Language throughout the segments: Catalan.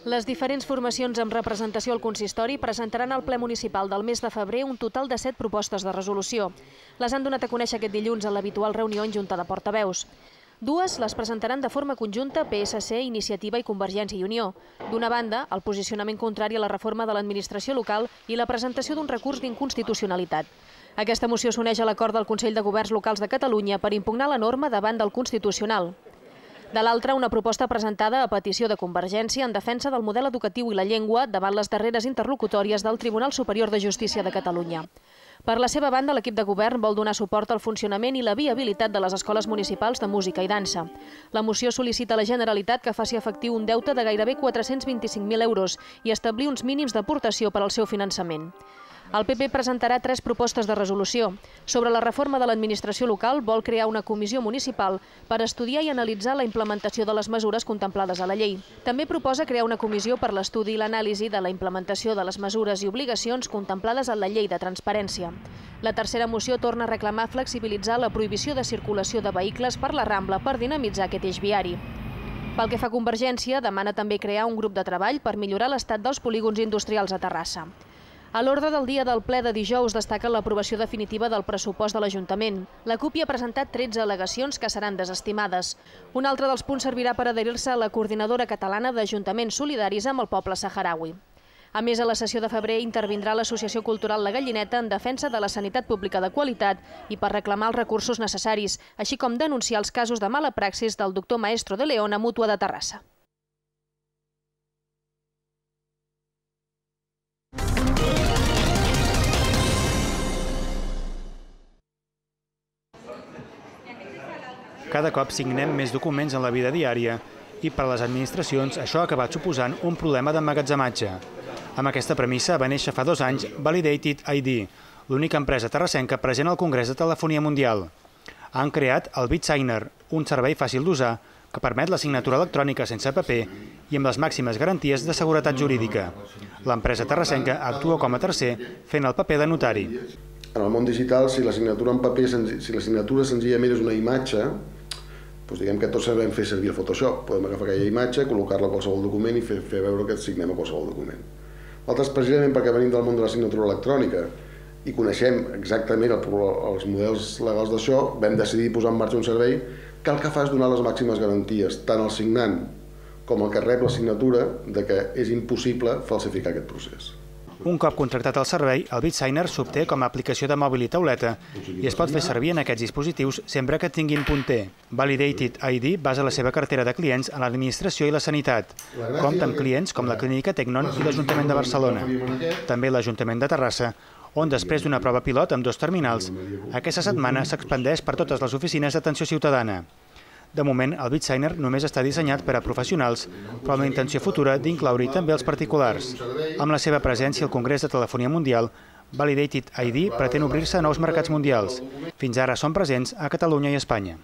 Les diferents formacions amb representació al consistori presentaran al ple municipal del mes de febrer un total de 7 propostes de resolució. Les han donat a conèixer aquest dilluns en l'habitual reunió en Junta de Portaveus. Dues les presentaran de forma conjunta PSC, Iniciativa i Convergència i Unió. D'una banda, el posicionament contrari a la reforma de l'administració local i la presentació d'un recurs d'inconstitucionalitat. Aquesta moció s'uneix a l'acord del Consell de Governs Locals de Catalunya per impugnar la norma davant del Constitucional. De l'altra, una proposta presentada a petició de Convergència en defensa del model educatiu i la llengua davant les darreres interlocutòries del Tribunal Superior de Justícia de Catalunya. Per la seva banda, l'equip de govern vol donar suport al funcionament i la viabilitat de les escoles municipals de música i dansa. La moció sol·licita a la Generalitat que faci efectiu un deute de gairebé 425.000 euros i establir uns mínims d'aportació per al seu finançament. El PP presentarà 3 propostes de resolució. Sobre la reforma de l'administració local, vol crear una comissió municipal per estudiar i analitzar la implementació de les mesures contemplades a la llei. També proposa crear una comissió per l'estudi i l'anàlisi de la implementació de les mesures i obligacions contemplades a la llei de transparència. La tercera moció torna a reclamar flexibilitzar la prohibició de circulació de vehicles per la Rambla per dinamitzar aquest eix viari. Pel que fa a Convergència, demana també crear un grup de treball per millorar l'estat dels polígons industrials a Terrassa. A l'ordre del dia del ple de dijous destaca l'aprovació definitiva del pressupost de l'Ajuntament. La CUP hi ha presentat 13 al·legacions que seran desestimades. Un altre dels punts servirà per adherir-se a la Coordinadora Catalana d'Ajuntaments Solidaris amb el poble saharaui. A més, a la sessió de febrer intervindrà l'Associació Cultural La Gallineta en defensa de la sanitat pública de qualitat i per reclamar els recursos necessaris, així com denunciar els casos de mala praxis del doctor Maestro de León a Mútua de Terrassa. Cada cop signem més documents en la vida diària i per a les administracions això ha acabat suposant un problema d'emmagatzematge. Amb aquesta premissa va néixer fa 2 anys Validated ID, l'única empresa terrassenca present al Congrés de Telefonia Mundial. Han creat el BitSigner, un servei fàcil d'usar que permet la signatura electrònica sense paper i amb les màximes garanties de seguretat jurídica. L'empresa terrassenca actua com a tercer fent el paper de notari. En el món digital, si la signatura en paper, si la signatura senzillament és una imatge, doncs diguem que tots sabem fer servir el Photoshop. Podem agafar aquella imatge, col·locar-la a qualsevol document i fer veure que signem a qualsevol document. Nosaltres, precisament perquè venim del món de la signatura electrònica i coneixem exactament els models legals d'això, vam decidir posar en marxa un servei que el que fa és donar les màximes garanties, tant al signant com al que rep la signatura, de que és impossible falsificar aquest procés. Un cop contractat el servei, el BitSigner s'obté com a aplicació de mòbil i tauleta i es pot fer servir en aquests dispositius sempre que tinguin punter. Validated ID basa la seva cartera de clients en l'administració i la sanitat. Compta amb clients com la Clínica Tecnon i l'Ajuntament de Barcelona. També l'Ajuntament de Terrassa, on després d'una prova pilot amb 2 terminals, aquesta setmana s'expandeix per totes les oficines d'atenció ciutadana. De moment, el BitSigner només està dissenyat per a professionals, però amb la intenció futura d'incloure-hi també els particulars. Amb la seva presència al Congrés de Telefonia Mundial, Validated ID pretén obrir-se a nous mercats mundials. Fins ara són presents a Catalunya i Espanya.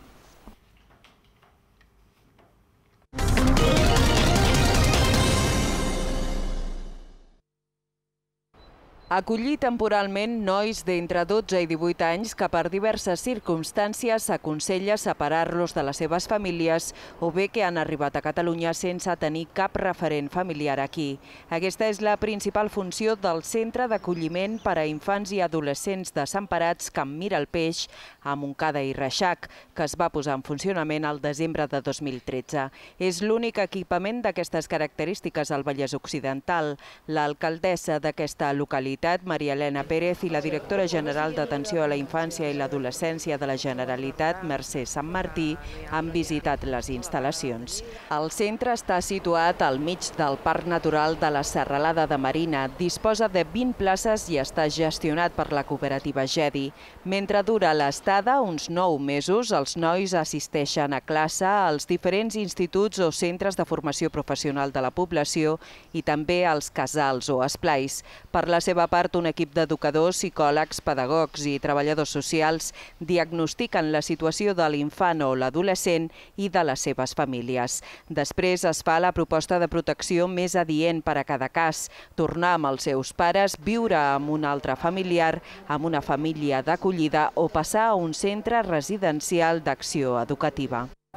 Acollir temporalment nois d'entre 12 i 18 anys que per diverses circumstàncies s'aconsella separar-los de les seves famílies o bé que han arribat a Catalunya sense tenir cap referent familiar aquí. Aquesta és la principal funció del Centre d'Acolliment per a Infants i Adolescents Desemparats Can Miralpeix a Montcada i Reixac, que es va posar en funcionament al desembre de 2013. És l'únic equipament d'aquestes característiques al Vallès Occidental. L'alcaldessa d'aquesta localitat, Maria Elena Pérez, i la directora general d'Atenció a la Infància i l'Adolescència de la Generalitat, Mercè Sant Martí, han visitat les instal·lacions. El centre està situat al mig del Parc Natural de la Serralada de Marina. Disposa de 20 places i està gestionat per la cooperativa GEDI. Mentre dura l'estada, uns 9 mesos, els nois assisteixen a classe als diferents instituts o centres de formació professional de la població i també als casals o esplais. Per la seva part, un equip d'educadors, psicòlegs, pedagogs i treballadors socials diagnostiquen la situació de l'infant o l'adolescent i de les seves famílies. Després es fa la proposta de protecció més adient per a cada cas, tornar amb els seus pares, viure amb un altre familiar, amb una família d'acollida o passar a un centre residencial d'acció educativa.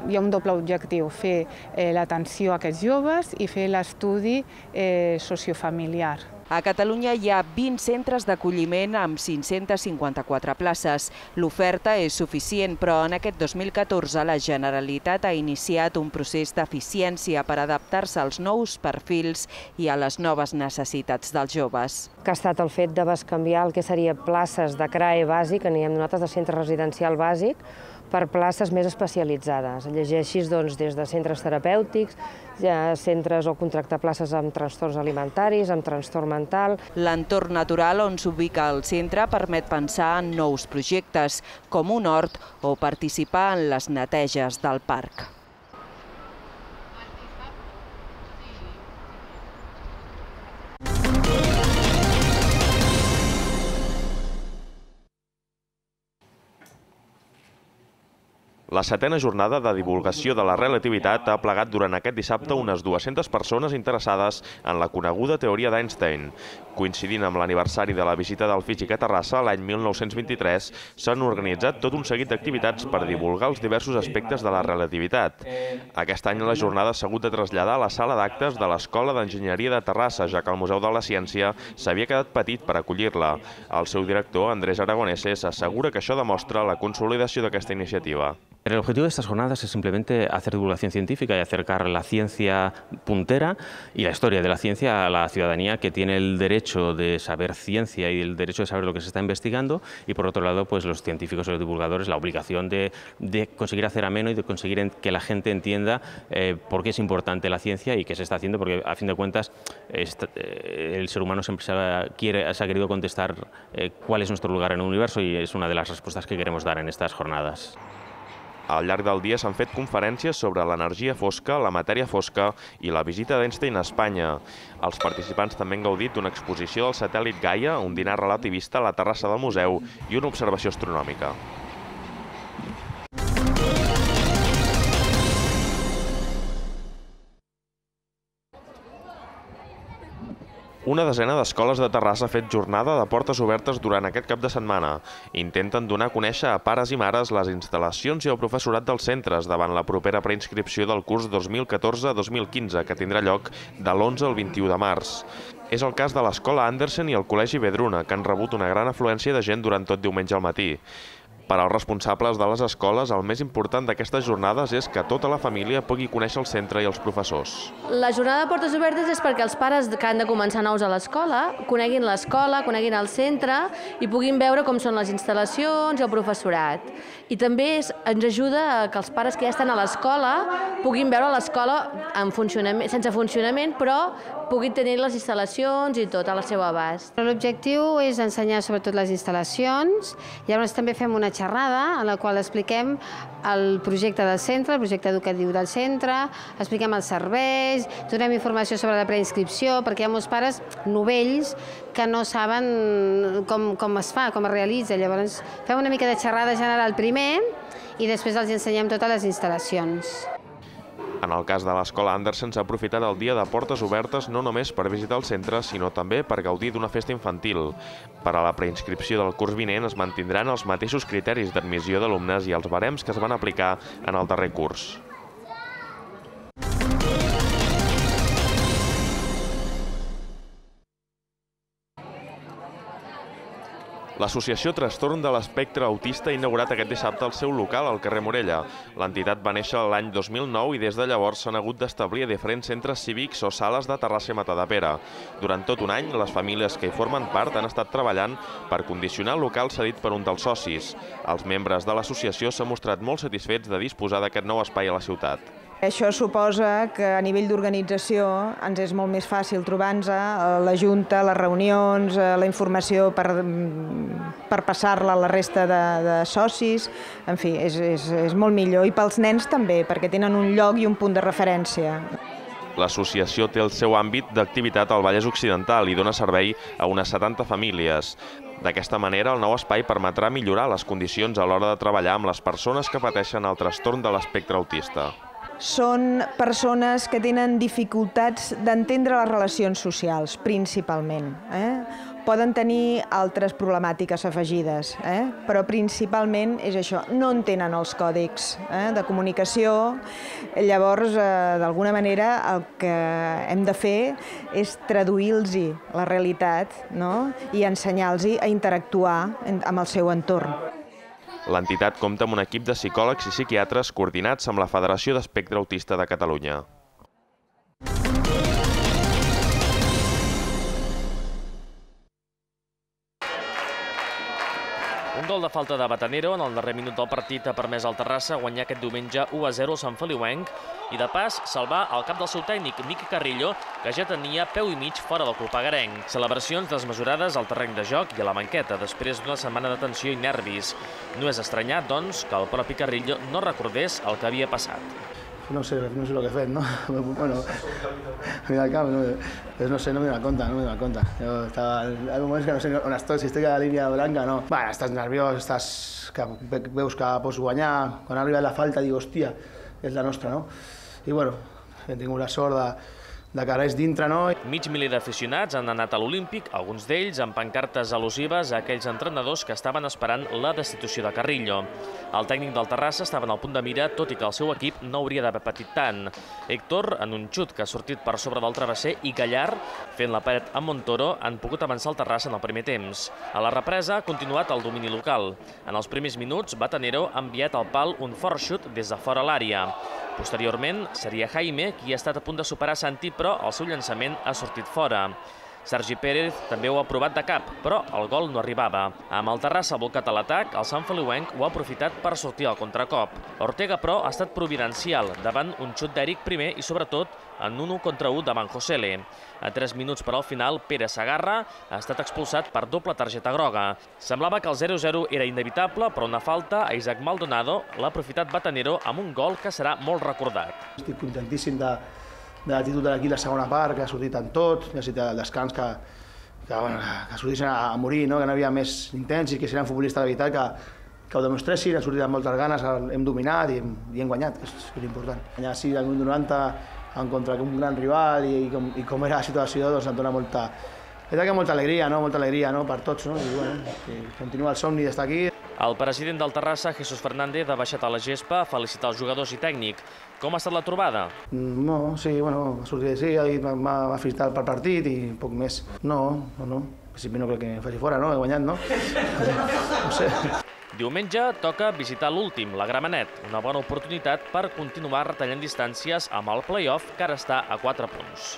Hi ha un doble objectiu, fer l'atenció a aquests joves i fer l'estudi sociofamiliar. A Catalunya hi ha 20 centres d'acolliment amb 554 places. L'oferta és suficient, però en aquest 2014 la Generalitat ha iniciat un procés d'eficiència per adaptar-se als nous perfils i a les noves necessitats dels joves. Que ha estat el fet de bescanviar el que seria places de CRAE bàsic, que n'hi hem nosaltres de centre residencial bàsic, per places més especialitzades. Llegeixis des de centres terapèutics, centres o contractar places amb trastorns alimentaris, amb trastorn mental. L'entorn natural on s'ubica el centre permet pensar en nous projectes, com un hort o participar en les neteges del parc. La setena jornada de divulgació de la relativitat ha plegat durant aquest dissabte unes 200 persones interessades en la coneguda teoria d'Einstein. Coincidint amb l'aniversari de la visita del físic a Terrassa l'any 1923, s'han organitzat tot un seguit d'activitats per divulgar els diversos aspectes de la relativitat. Aquest any la jornada s'ha hagut de traslladar a la sala d'actes de l'Escola d'Enginyeria de Terrassa, ja que el Museu de la Ciència s'havia quedat petit per acollir-la. El seu director, Andrés Aragoneses, assegura que això demostra la consolidació d'aquesta iniciativa. El objetivo de estas jornadas es simplemente hacer divulgación científica y acercar la ciencia puntera y la historia de la ciencia a la ciudadanía que tiene el derecho de saber ciencia y el derecho de saber lo que se está investigando, y por otro lado pues los científicos y los divulgadores la obligación de conseguir hacer ameno y de conseguir que la gente entienda por qué es importante la ciencia y qué se está haciendo, porque a fin de cuentas el ser humano siempre se ha querido contestar cuál es nuestro lugar en el universo, y es una de las respuestas que queremos dar en estas jornadas. Al llarg del dia s'han fet conferències sobre l'energia fosca, la matèria fosca i la visita d'Einstein a Espanya. Els participants també han gaudit d'una exposició del satèl·lit Gaia, un dinar relativista a la terrassa del museu i una observació astronòmica. Una desena d'escoles de Terrassa ha fet jornada de portes obertes durant aquest cap de setmana. Intenten donar a conèixer a pares i mares les instal·lacions i el professorat dels centres davant la propera preinscripció del curs 2014-2015, que tindrà lloc de l'11 al 21 de març. És el cas de l'Escola Andersen i el Col·legi Vedruna, que han rebut una gran afluència de gent durant tot diumenge al matí. Per als responsables de les escoles, el més important d'aquestes jornades és que tota la família pugui conèixer el centre i els professors. La jornada de portes obertes és perquè els pares que han de començar nous a l'escola coneguin l'escola, coneguin el centre i puguin veure com són les instal·lacions i el professorat. I també ens ajuda a que els pares que ja estan a l'escola puguin veure l'escola sense funcionament, però puguin tenir les instal·lacions i tot a la seva abast. L'objectiu és ensenyar sobretot les instal·lacions, llavors també fem una xerrada en la qual expliquem el projecte del centre, el projecte educatiu del centre, expliquem els serveis, donem informació sobre la preinscripció, perquè hi ha molts pares novells que no saben com es fa, com es realitza. Llavors fem una mica de xerrada general primer i després els ensenyem totes les instal·lacions. En el cas de l'Escola Andersen s'ha aprofitat el dia de portes obertes no només per visitar el centre, sinó també per gaudir d'una festa infantil. Per a la preinscripció del curs vinent es mantindran els mateixos criteris d'admissió d'alumnes i els barems que es van aplicar en el darrer curs. L'associació Trastorn de l'Espectre Autista ha inaugurat aquest dissabte el seu local al carrer Morella. L'entitat va néixer l'any 2009 i des de llavors s'han hagut d'establir a diferents centres cívics o sales de Terrassa i Matadepera. Durant tot un any, les famílies que hi formen part han estat treballant per condicionar el local cedit per un dels socis. Els membres de l'associació s'han mostrat molt satisfets de disposar d'aquest nou espai a la ciutat. Això suposa que a nivell d'organització ens és molt més fàcil trobar-nos la junta, les reunions, la informació per passar-la a la resta de socis. En fi, és molt millor. I pels nens també, perquè tenen un lloc i un punt de referència. L'associació té el seu àmbit d'activitat al Vallès Occidental i dona servei a unes 70 famílies. D'aquesta manera, el nou espai permetrà millorar les condicions a l'hora de treballar amb les persones que pateixen el trastorn de l'espectre autista. Són persones que tenen dificultats d'entendre les relacions socials, principalment. Poden tenir altres problemàtiques afegides, però principalment és això, no entenen els còdics de comunicació. Llavors, d'alguna manera, el que hem de fer és traduir-los la realitat i ensenyar-los a interactuar amb el seu entorn. L'entitat compta amb un equip de psicòlegs i psiquiatres coordinats amb la Federació d'Espectre Autista de Catalunya. Un gol de falta de Batanero en el darrer minut del partit ha permès al Terrassa guanyar aquest diumenge 1-0 al Sant Feliuenc i de pas salvar el cap del seu tècnic, Miqui Carrillo, que ja tenia peu i mig fora del club agarenc. Celebracions desmesurades al terreny de joc i a la banqueta després d'una setmana de tensió i nervis. No és estranyat, doncs, que el propi Carrillo no recordés el que havia passat. No sé el que he fet, no? Bueno, mira el camp, no sé, no m'he donat compte. Jo estava, hi ha moments que no sé on estic, si estic a la línia blanca, no. Bueno, estàs nerviós, veus que pots guanyar, quan ha arribat la falta dius, hòstia, és la nostra, no? I bueno, hem tingut la sort de que res dintre, no? Mig miler d'aficionats han anat a l'Olímpic, alguns d'ells amb pancartes al·lusives a aquells entrenadors que estaven esperant la destitució de Carrillo. El tècnic del Terrassa estava en el punt de mira, tot i que el seu equip no hauria d'haver patit tant. Héctor, en un xut que ha sortit per sobre del travesser, i Gallar, fent la paret amb Montoro, han pogut avançar el Terrassa en el primer temps. A la represa ha continuat el domini local. En els primers minuts, Batanero ha enviat al pal un fort xut des de fora l'àrea. Posteriorment, seria Jaime qui ha estat a punt de superar Santi, però el seu llançament ha sortit fora. Sergi Pérez també ho ha provat de cap, però el gol no arribava. Amb el Terrassa volcat a l'atac, el Sant Feliuenc ho ha aprofitat per sortir al contracop. Ortega, però, ha estat providencial davant un xut d'Eric primer i, sobretot, en un 1 contra 1 davant Josele. A 3 minuts per al final, Pere Sagarra ha estat expulsat per doble targeta groga. Semblava que el 0-0 era inevitable, però una falta a Isaac Maldonado l'ha aprofitat Batanero amb un gol que serà molt recordat. Estic contentíssim de l'actitud de l'equip la segona part, que ha sortit en tot, necessita el descans que sortissin a morir, que no hi havia més intents i que si eren futbolistes de veritat que ho demostressin, han sortit amb moltes ganes, hem dominat i hem guanyat, que és l'important. Guanyar així al minut 90 en contra un gran rival i com era la situació, doncs em dona molta alegria per tots, i continua el somni d'estar aquí. El president del Terrassa, Jesús Fernández, ha baixat a la gespa a felicitar els jugadors i tècnic. Com ha estat la trobada? Sí, ha sortit així, m'ha felicitat pel partit i poc més. No, en principi no crec que faci fora, he guanyat, no? No sé. Diumenge toca visitar l'últim, la Gramenet, una bona oportunitat per continuar retallant distàncies amb el play-off, que ara està a 4 punts.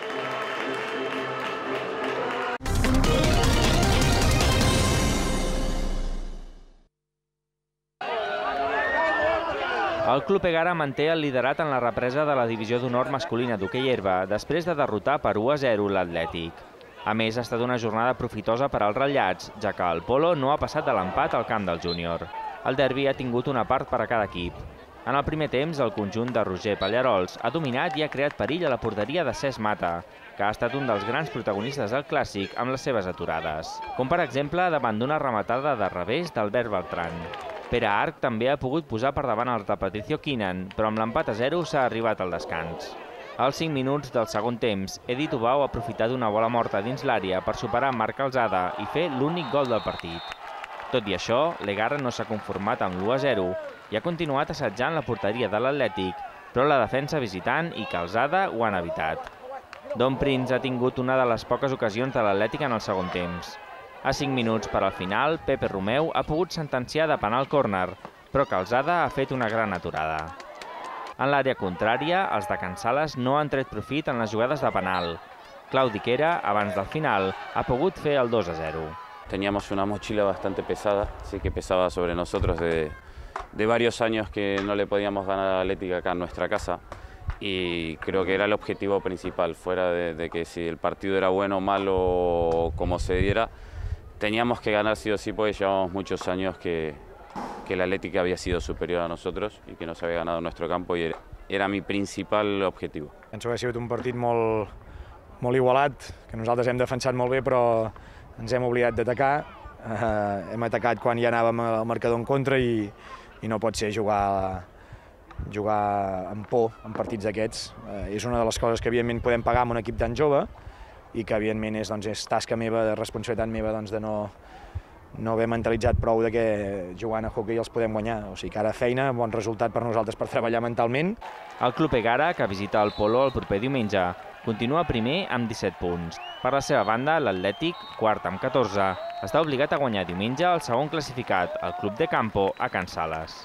El Club Egara manté el liderat en la represa de la divisió d'honor masculina d'hoquei herba després de derrotar per 1-0 l'Atlètic. A més, ha estat una jornada profitosa per als ratllats, ja que el Polo no ha passat de l'empat al camp del júnior. El derbi ha tingut una part per a cada equip. En el primer temps, el conjunt de Roger Pallarols ha dominat i ha creat perill a la porteria de Cesc Mata, que ha estat un dels grans protagonistes del clàssic amb les seves aturades, com per exemple davant d'una rematada de revés d'Albert Beltran. Pere Arc també ha pogut posar per davant el de Patricio Quinan, però amb l'empat a 0 s'ha arribat al descans. Als 5 minuts del segon temps, Edi Tubau ha aprofitat una bola morta dins l'àrea per superar Marc Calzada i fer l'únic gol del partit. Tot i això, l'Egara no s'ha conformat amb l'1-0 i ha continuat assetjant la porteria de l'Atlètic, però la defensa visitant i Calzada ho han evitat. Don Prince ha tingut una de les poques ocasions de l'Atlètic en el segon temps. A 5 minuts per al final, Pepe Romeu ha pogut sentenciar de penal córner, però Calzada ha fet una gran aturada. En l'àrea contrària, els de Can Sales no han tret profit en les jugades de penal. Claudi Quera, abans del final, ha pogut fer el 2-0. Teníamos una mochila bastante pesada, sí que pesaba sobre nosotros de varios años que no le podíamos ganar a Atlético acá en nuestra casa y creo que era el objetivo principal, fuera de que si el partido era bueno o malo o como se diera, teníamos que ganar sí o sí porque llevamos muchos años que el Atlético había sido superior a nosotros y que nos había ganado en nuestro campo y era mi principal objetivo. Penso que ha sigut un partit molt igualat, que nosaltres hem defensat molt bé però ens hem oblidat d'atacar. Hem atacat quan ja anàvem al marcador en contra i no pot ser jugar amb por en partits d'aquests. És una de les coses que evidentment podem pagar amb un equip tan jove, i que evidentment és tasca meva, de responsabilitat meva, de no haver mentalitzat prou de que jugant a hoquei els podem guanyar. O sigui que ara feina, bon resultat per nosaltres per treballar mentalment. El Club Egara, que visita el Polo el proper diumenge, continua primer amb 17 punts. Per la seva banda, l'Atlètic, quart amb 14, està obligat a guanyar diumenge el segon classificat, el Club de Campo, a Can Sales.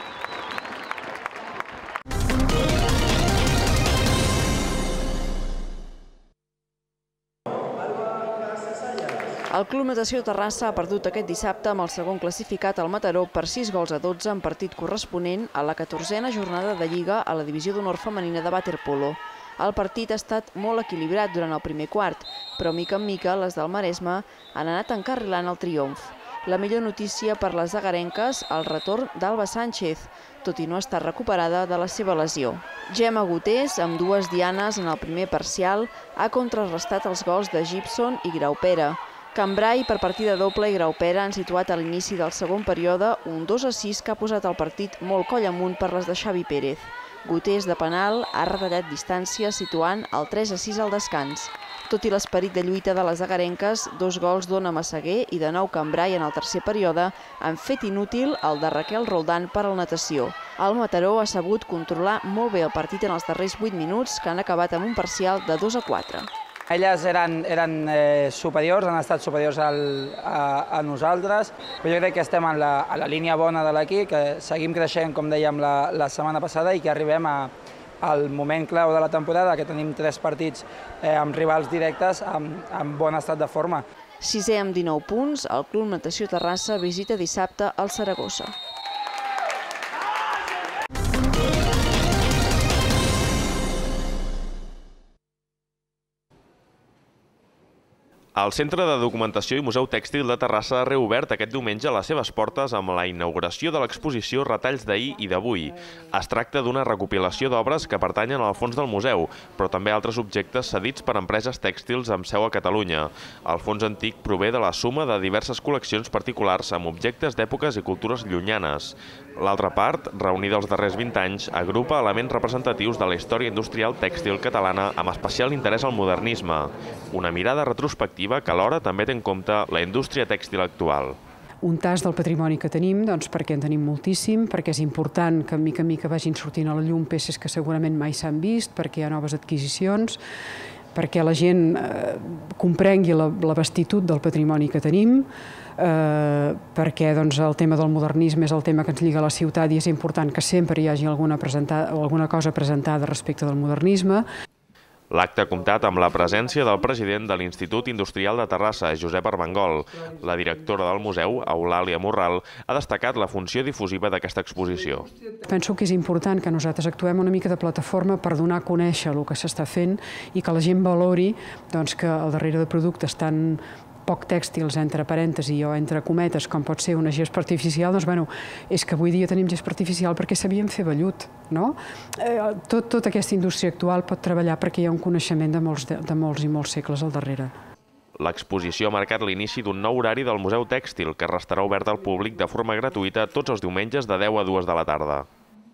El Club Natació Terrassa ha perdut aquest dissabte amb el segon classificat al Mataró per 6-12 en partit corresponent a la 14a jornada de Lliga a la divisió d'honor femenina de waterpolo. El partit ha estat molt equilibrat durant el primer quart, però mica en mica les del Maresme han anat encarrilant el triomf. La millor notícia per les agarenques, el retorn d'Alba Sánchez, tot i no estar recuperada de la seva lesió. Gemma Gutés, amb 2 dianes en el primer parcial, ha contrarrestat els gols de Gibson i Graupera. Cambrai, per partida doble, i Graupera han situat a l'inici del segon període un 2-6 que ha posat el partit molt coll amunt per les de Xavi Pérez. Gutés, de penal, ha retallat distància situant el 3-6 al descans. Tot i l'esperit de lluita de les agarenques, 2 gols d'Ona Massaguer i de nou Cambrai en el tercer període han fet inútil el de Raquel Roldán per al natació. El Mataró ha sabut controlar molt bé el partit en els darrers 8 minuts, que han acabat amb un parcial de 2-4. Elles eren superiors, han estat superiors a nosaltres, però jo crec que estem a la línia bona de l'equip, que seguim creixent, com dèiem la setmana passada, i que arribem al moment clau de la temporada, que tenim 3 partits amb rivals directes amb bon estat de forma. 6è amb 19 punts, el Club Natació Terrassa visita dissabte el Saragossa. El Centre de Documentació i Museu Tèxtil de Terrassa ha reobert aquest diumenge les seves portes amb la inauguració de l'exposició Retalls d'ahir i d'avui. Es tracta d'una recopilació d'obres que pertanyen al fons del museu, però també altres objectes cedits per empreses tèxtils amb seu a Catalunya. El fons antic prové de la suma de diverses col·leccions particulars amb objectes d'èpoques i cultures llunyanes. L'altra part, reunida els darrers 20 anys, agrupa elements representatius de la història industrial tèxtil catalana amb especial interès al modernisme. Una mirada retrospectiva que alhora també té en compte la indústria tèxtil actual. Un tas del patrimoni que tenim, perquè en tenim moltíssim, perquè és important que mica en mica vagin sortint a la llum peces que segurament mai s'han vist, perquè hi ha noves adquisicions, perquè la gent comprengui la vastitud del patrimoni que tenim, perquè el tema del modernisme és el tema que ens lliga a la ciutat i és important que sempre hi hagi alguna cosa presentada respecte del modernisme. L'acte ha comptat amb la presència del president de l'Institut Industrial de Terrassa, Josep Armengol. La directora del museu, Eulàlia Morral, ha destacat la funció difusiva d'aquesta exposició. Penso que és important que nosaltres actuem una mica de plataforma per donar a conèixer el que s'està fent i que la gent valori que al darrere de productes tan poc tèxtils, entre parèntesi o entre cometes, com pot ser una gespa artificial, és que avui dia tenim gespa artificial perquè sabíem fer vellut. Tota aquesta indústria actual pot treballar perquè hi ha un coneixement de molts i molts segles al darrere. L'exposició ha marcat l'inici d'un nou horari del Museu Tèxtil, que restarà obert al públic de forma gratuïta tots els diumenges de 10 a 2 de la tarda.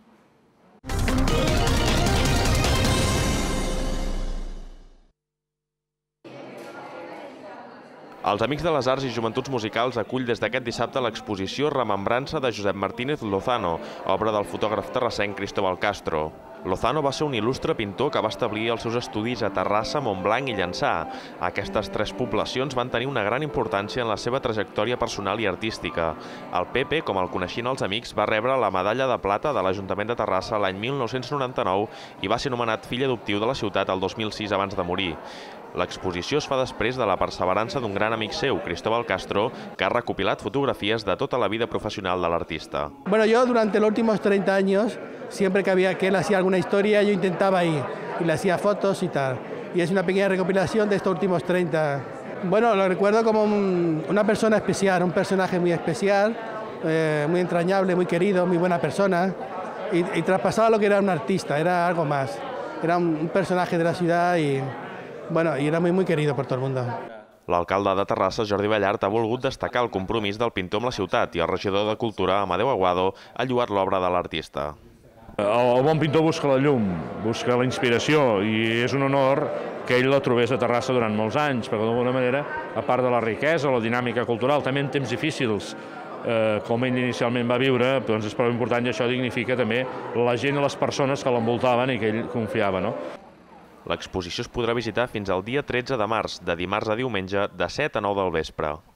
Els Amics de les Arts i Joventuts Musicals acull des d'aquest dissabte l'exposició Remembrança de Josep Martínez Lozano, obra del fotògraf terrassenc Cristóbal Castro. Lozano va ser un il·lustre pintor que va establir els seus estudis a Terrassa, Montblanc i Llançà. Aquestes 3 poblacions van tenir una gran importància en la seva trajectòria personal i artística. El Pepe, com el coneixien els amics, va rebre la medalla de plata de l'Ajuntament de Terrassa l'any 1999 i va ser nomenat fill adoptiu de la ciutat el 2006 abans de morir. L'exposició es fa després de la perseverança d'un gran amic seu, Cristóbal Castro, que ha recopilat fotografies de tota la vida profesional de l'artista. Yo durante los últimos 30 años, siempre que él hacía alguna historia, yo intentaba ir y le hacía fotos y tal. Y es una pequeña recopilación de estos últimos 30. Lo recuerdo como una persona especial, un personaje muy especial, muy entrañable, muy querido, muy buena persona. Y traspasaba lo que era un artista, era algo más. Era un personaje de la ciudad y era muy querido por todo el mundo. L'alcalde de Terrassa, Jordi Ballart, ha volgut destacar el compromís del pintor amb la ciutat i el regidor de Cultura, Amadeu Aguado, ha lloat l'obra de l'artista. El bon pintor busca la llum, busca la inspiració, i és un honor que ell la trobés a Terrassa durant molts anys, perquè d'alguna manera, a part de la riquesa, la dinàmica cultural, també en temps difícils, com ell inicialment va viure, doncs és prou important i això dignifica també la gent i les persones que l'envoltaven i que ell confiava. L'exposició es podrà visitar fins al dia 13 de març, de dimarts a diumenge, de 7 a 9 del vespre.